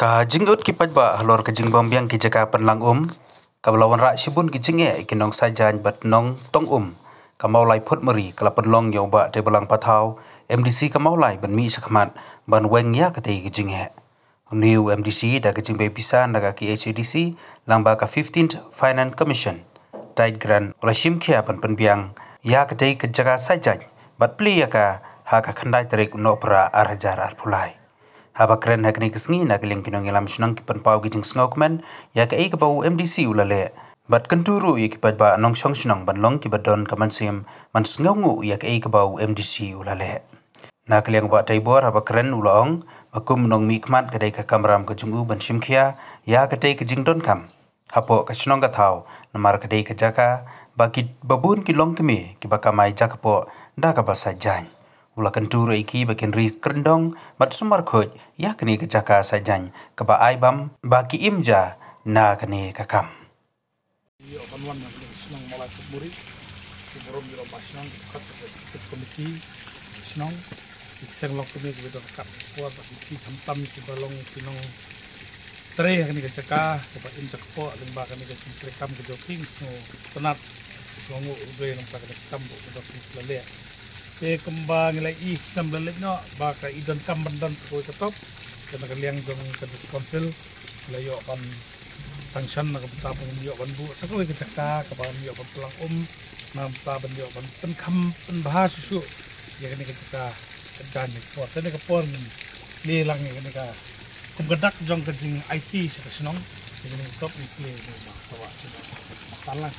Ka jingut ki pajba halor ka jingbam biang ki jaka penlang ka belawan rak sibun ki jinge ki nong sajan bat nong tong ka maulai phut meri kala penlong yo ba te belang pathau MDC ka maulai ban mi sakmat ban weng ya ka te ki jinge new MDC da ka jingbe pisan da ka ki HADC lamba ka 15th Finance Commission tight grant ola shimkhia pan penbiang ya ka te ki jaka sajan bat pli ya ka ha ka khandai tarik no pra arhajar arpulai haba keren hakni kisngi na keling kinong ilam sunang ki penpau ki jing snokmen ya ka ka bau MDC ulale bat kenturu ya ki ba nong song sunang ban long ki badon kamansim man sngongu ya ka bau MDC ulale na keling ba taibor haba keren ulong bakum nong mikmat kadai ka kamram ka jungu ban shimkhia ya ka te ki jing don kam hapo ka sunong ka thau namar kadai ka jaka baki babun ki long kemi ki bakamai jakapo da ka basa jan ula kenturu iki bakin ri kerendong mat sumar khoj ya kini ke jaka sajan ke ba aibam baki imja na kini ke kam yo banwan yang senang mulai kuburi di borom di rumah senang kat ke komiti senang ikseng lok kami ke dok kat kuat baki tam ke balong tinong tre kini ke jaka ke ba im jakpo lemba kini ke rekam ke joking so tenat songo ugai nampak ke tambo ke dok lele kembang lagi sambil no baka idan kambandan sekolah ketop kena kaliang dong ke diskonsil layo kan sanction nak betapa yo ban bu sekolah kecaka kapan yo ban pulang nampa ban yo ban penkam penbahas susu ya kena kecaka sejan pot tadi kepon ni lang kena ka kumgedak jong kejing IT sekesenong ini top ni play bawa salah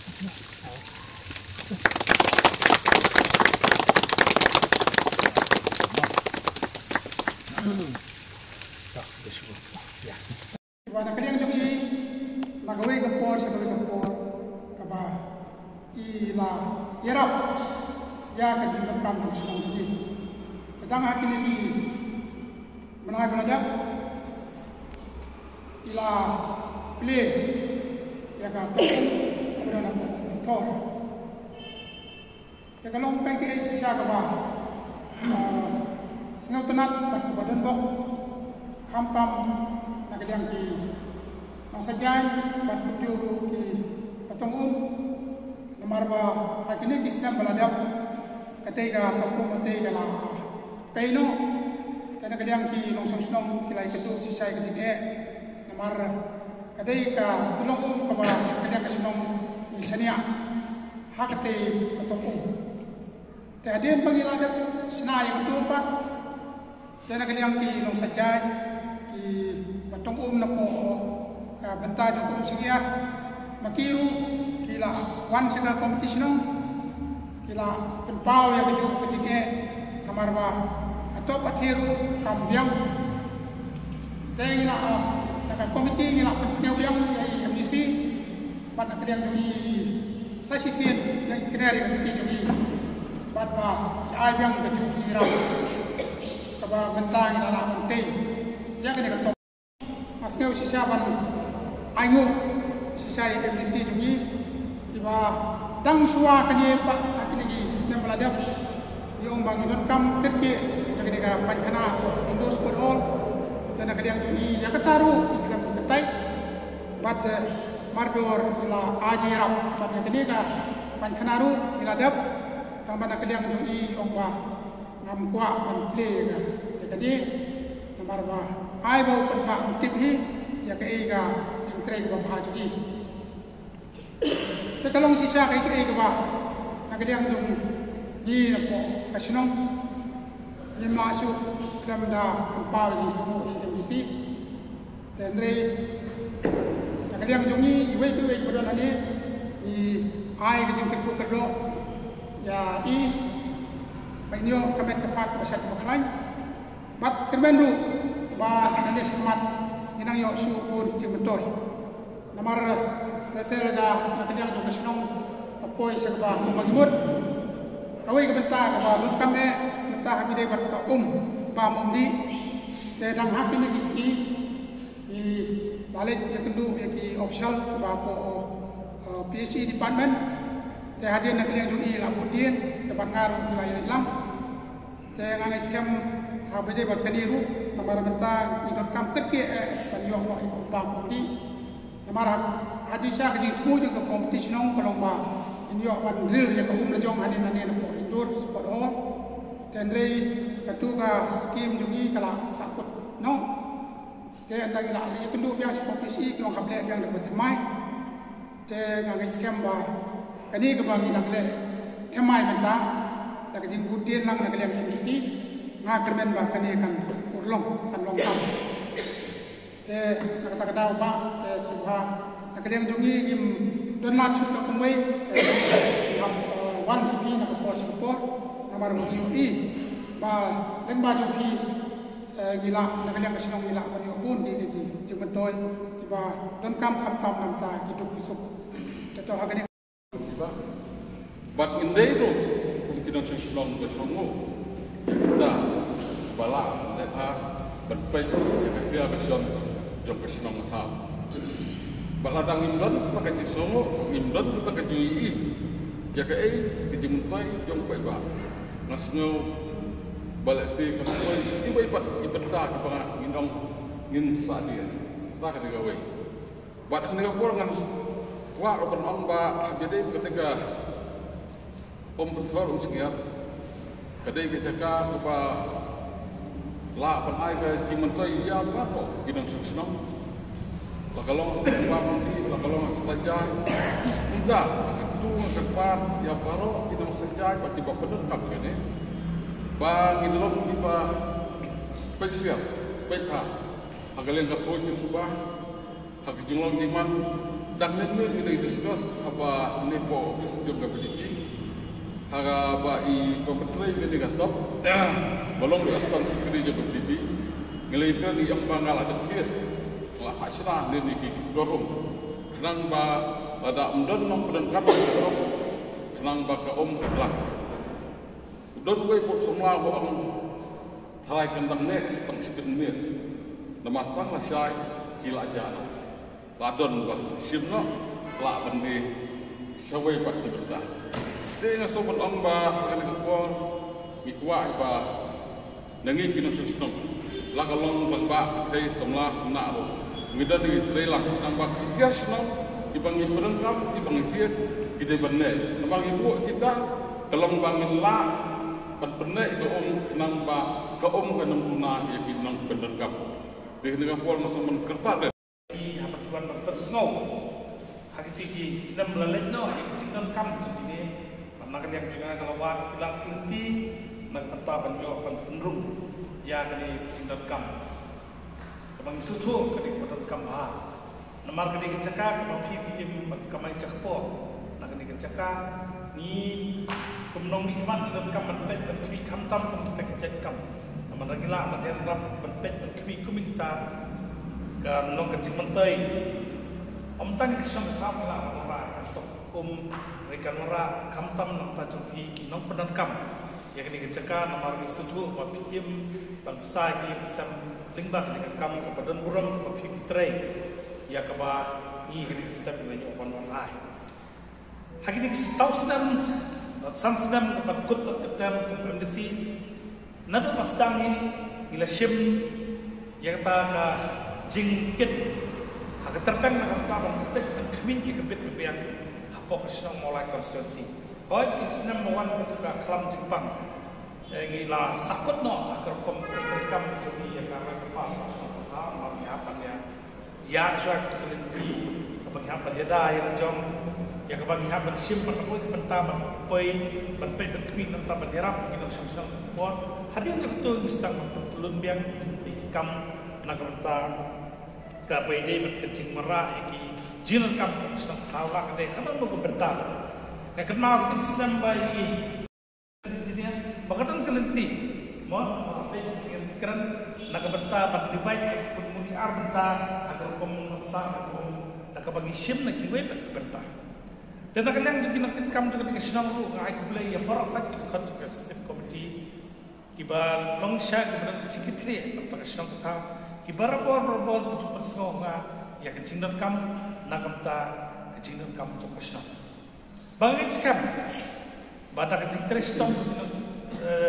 Wana kaliang jogi nagawe kapor sa gawe kapor kaba ila yarap ya ka junam kam ng sunong jogi kadang hakin ni menangay beladak ila play ya ka tong kabrana tor tekalong pagi sisa kaba singaw tenat pat badan bok kamtam nagaliang ki nang sajan bat kujuru ki patungum namarba hakini kisnam baladap katega tongko matega la peino kana kaliang ki nong song kilai kedu sisai kejige namar kadeka tulong ka ba kaliang kasunong isania hakte katongko tadian pangiladap sinay ketupat kana kaliang ki nong sajan ki batong na po ka banta jung singiar makiru kila wan sega competition kila penpau ya keju kejige kamar ba atau patiru kambiang tengila ka komiti ngila pensingaw biang ya MDC bat na kadiang jungi sa sisin ya kenari komiti jungi bat ba ai biang keju tira ka ba banta ngila la mentei ya kena ketok masnya sisa ban aingu sisa MDC jungi tiba dang suwa kani pat akini gi sinem baladap yung bangidon kam ketke ya kena ka pankana indos for all kana kadiang jungi ya kataru ikram ketai bat mardor ila ajirap bat ya kene ka pankanaru ila dap tambana kadiang jungi ongba ngamkwa ban play ka ya kadi nomor ba ai bau perba tip hi ya ke ega jing tre ba bha jugi te kalong sisa ke ega ba na ke diang jung ni na po kasinong ni masu klam da pa ji sumu MDC tenre na ke diang jung ni iwe padon ane ni ai ke jing te ku kedro ya i banyo kamet kepat basat baklan bat kerbendu ba nande semat inang yo su pun cimetoy namar lesel ga nakadiang jo kasinong apoy sa ba magimot kawai ka benta ka ba lut kame benta habide bat ka ba mundi te dang hapi ni giski i balik ya kendu ya ki official ba po PSC department te hadian nakadiang jo i labudien te bangar la ilang te ngangai scam habide bat kaniru kamar bentang idon kam ketke panyo ko bang di kamar haji sya ke tumu je ke competition ong kalau ba inyo pan drill je ko jong hanin anen ko indoor sport hall tendre katuga scheme jungi kala sakut no te anda gila ali kendu biang kompetisi ko kable biang de betamai te ngai scam ba kani ke bang ina kle temai bentang dak jing budin lang nak liang emisi ngakermen ba kani kan urlong kan long kam te kata-kata ba te subha nak liang jungi gim don lat sut ko mai te ham wan sipi nak ko support namar mo i ba len ba jupi gila nak liang kasinong gila ba ni obun di ji mentoy tiba don kam tam nam ta hidup isuk teto hagani but in day ro kita senang bersama kita bala lepa berpet yang dia kesan jom kesenang thap bala dang imdan kita ke songo imdan kita ke jui ya ke dimuntai jom pai ba ngasnyo bala si ke koi si bai pat ibenta ke panga ngindong ngin sadia ta ke gawe bat sene ko ngan wa open ong ba jadi ketika Betul sekian, kadai kecaka apa lah penai ke cimentai ya baru kita senang. Lah kalau nanti, lah kalau saja tidak itu depan ya baru kita saja pasti benar tak ini. Bang ini loh kita baik siap, baik ha. Agar yang kau ini subah, agar jumlah iman dan ini kita discuss apa nepo office juga berdiri. Haga ba I kompetrai ke dia top balong di aspan sikri je berbibi ngelihat ni yang bangal ada kir lah pasrah ni ki dorong senang ba ada umdon nong pedan kapal dorong senang ba ka ke belak don we pot semua ba ang thalai kandang ne setang sikri ni nama tang lah sai kila jana ladon ba simno la bandi sawai ba diberta Dengan sobat amba kali kekuar, mikwa iba nangi kinam senang. Lakalong bangba kay semlah naro. Mida di trailer amba ikhlas senang. Ibangi perengkam, ibangi tiap, kita benar. Nambang ibu kita dalam bangin la, benar itu senang ba, keom kenam guna ya kinam perengkam. Di negara Pulau masih mengerpat. Di apa tuan bersnow, hari tinggi senam lalat no, ikut kam ini. Nak yang juga kalau buat tidak tinggi, nak mentah banyak penrung, ya kini cinta kam. Kebang susu kini pada kam bah. Namar kini kecaka kebang PPM kamai cakpo, nak kini kecaka ni kumnong ni kiman dan kam benpet benkwi kam tam kum kita kecak kam. Namar lagi lah mendek rap benpet benkwi kuminta kan nong kecik mentai. Om tang kisah kam lah orang untuk rekan mera kamtam nampa jumpi kinong penangkam yang kini kecaka namar isutu wapim bangsa ki sam lingbak dengan kam kepada burung wapi pitrai ya kaba ni kini step ni opan warai hakini south sudan dapat kut dan embassy nado pastang ini ila shim yang ta ka jingkit hak terpeng nak ta bang tek kami ikut kepian fokus nang mulai konstitusi. Oh, itu number one ketika kelam Jepang. Yang lah sakut no agar pemerintahan jadi yang karena kepala mami apa ya? Ya surat kelinti, kebanyakan heda yang jom, yang kebanyakan simpan aku pentama, poi, penpet berkini tentang berherap kita susah pun. Hadir jatuh istang bertulun biang ikam nak berta KPD berkencing merah iki. Jinan kam sedang tawak deh, karena mau berbentar. Kayak kenal kita sampai jadi bahkan kelenti, mau apa yang keren nak berbentar, pada dibaik kemudian berbentar agar pemerintah nak bagi sim nak kiwet berbentar. Dan nak yang juga nak kam juga di kesenang lu, ngai kubelai yang barat itu kan juga setiap komiti kibar longsha kibar kecil kecil, tak kesenang kita kibar bor itu persengah. Ya kecinan kam nakamta kecinan kam to kasna bangit skam bata kecik trestom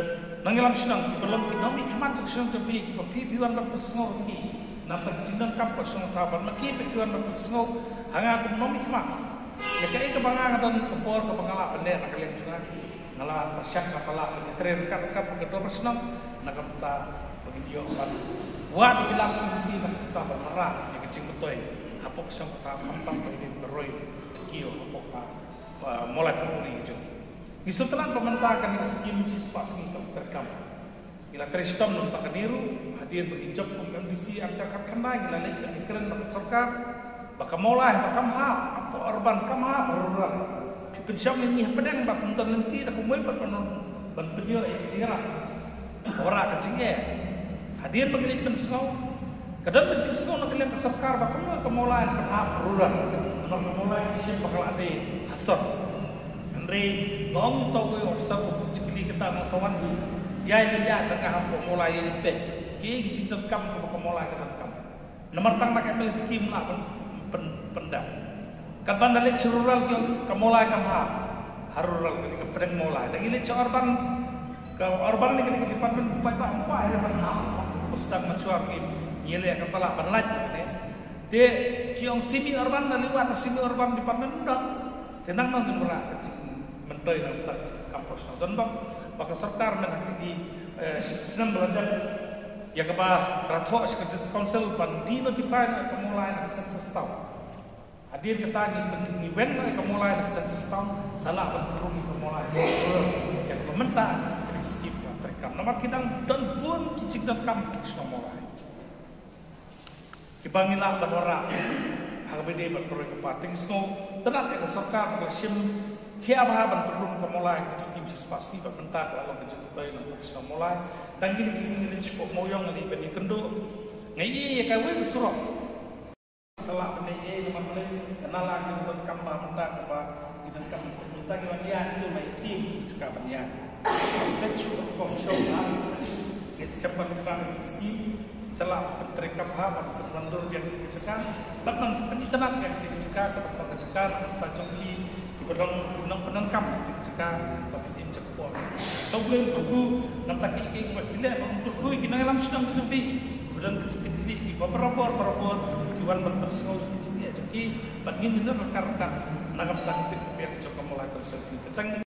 nangilam sinang belum kinomi keman tak sinang tapi kita pipiwan berpersengau ki nanti jindan kampus sinang taban maki pipiwan berpersengau hanga aku nomi keman ya kai kebangan dan kepor kepangala pendek nak kalian juga ngalah persyak kapala penyetir rekat kedua persenang nak kita begitu kan wah dibilang nanti nak kita bermerah yang kecil betul hapok sinang kita kampang ini beroi kio hapok mulai bermuli juga. Setelah pemerintah akan skim siswa singkat terkam. Ila teristom nung takaniru hadir berinjak kondisi arcakat kena ila lek pemikiran baka sarkar baka mulai baka maha apa urban kamaha rural. Pensyam ni pedang bak untan lenti dak kumoi perpenon ban penyo ai kecira. Ora kecing hadir begini pensau kadang pensau nak kalian sarkar baka mulai kamaha rural. Baka mulai siap bakal ade hasad. Andre ngong tau ko orsa ko cikili kita masawan hi ya ini ya tengah hapo mulai ini pe ki gicing kam ko mulai ka kam nomor tang nak ambil skim lah pendam kapan dalik rural ke mulai kam ha harural ke pedang mulai dan ini urban ke urban ni ke department pai ba apa ya ban ha ustad macuar ki yele ka pala banlaj ne de kiong simi urban dan liwat simi urban department undang tenang nang murah menteri nanti kampus dan bak serta menjadi senang belajar ya kebah ratok sekitar council pan di notify kemulai sensus tahun hadir kita ni event kemulai sensus tahun salah berperum kemulai yang pemerintah jadi skip terkam nomor kita dan pun kicik dan kampus nomor kibangilah berora HBD berperum kepating snow tenang ya keserta bersim Kia bahaban perlu kemulai skim pasti pemerintah kalau kejutai nanti sudah mulai dan gini sini cukup moyong ni bani kendo ngai kawin surok salah bani nama boleh kenal lagi dengan kambah mentah apa kita kan minta dia itu mai tim untuk cakap banyak dan cukup kocok siapa yang skim salah menteri kambah penandur yang dicekam bahkan penitenan yang dicekam kepada cekar tajoki Ibadang penangkam dicekar tapi tim cekpor. Tahu boleh aku nampak ini buat bila untuk kui kita dalam sedang berjumpa. Ibadang kecil-kecil di beberapa iwan berpersengau kecil jadi pagi kita berkarkan nangkap tangkap pihak cekam mulai konsensi tentang